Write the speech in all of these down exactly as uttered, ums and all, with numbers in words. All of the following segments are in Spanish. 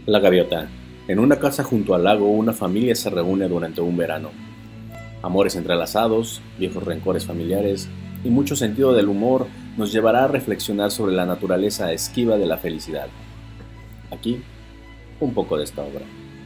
La gaviota. En una casa junto al lago, una familia se reúne durante un verano. Amores entrelazados, viejos rencores familiares y mucho sentido del humor nos llevará a reflexionar sobre la naturaleza esquiva de la felicidad. Aquí, un poco de esta obra.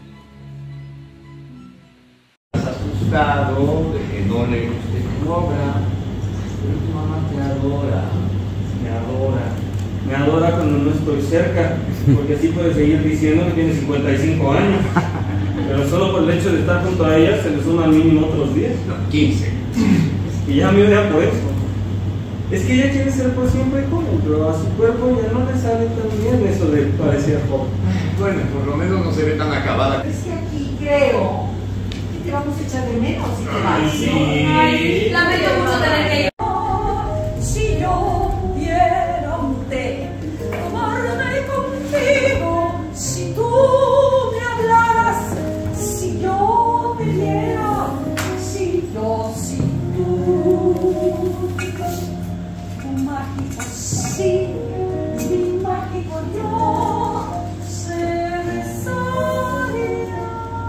Asustado de que no le guste tu obra, pero tu mamá te adora, me adora, me adora cuando no estoy cerca, porque así puede seguir diciendo que tiene cincuenta y cinco años, pero solo por el hecho de estar junto a ella se le suman mínimo otros diez, No, quince. y ya me odia por eso. Es que ella quiere ser por siempre joven, pero a su cuerpo ya no le sale tan bien eso de parecer joven. Bueno, por lo menos no se ve tan acabada. Es que aquí creo que te vamos a echar de menos si te vas. Ay, sí. Ay, lamento mucho tener que ir. Si yo pudiera un té, tomarme contigo, si tú me hablaras, si yo te viera, si yo, si tú, tu mágico sí, mi mágico yo, se besaría.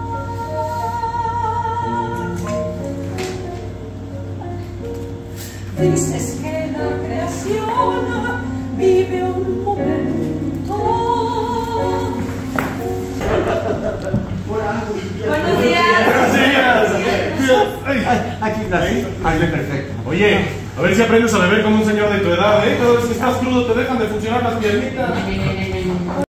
Dices que la creación vive un momento. Buenos días. Ay, aquí nací, hazle perfecto. Oye, a ver si aprendes a beber como un señor de tu edad, ¿eh? Cada vez que estás crudo te dejan de funcionar las piernitas.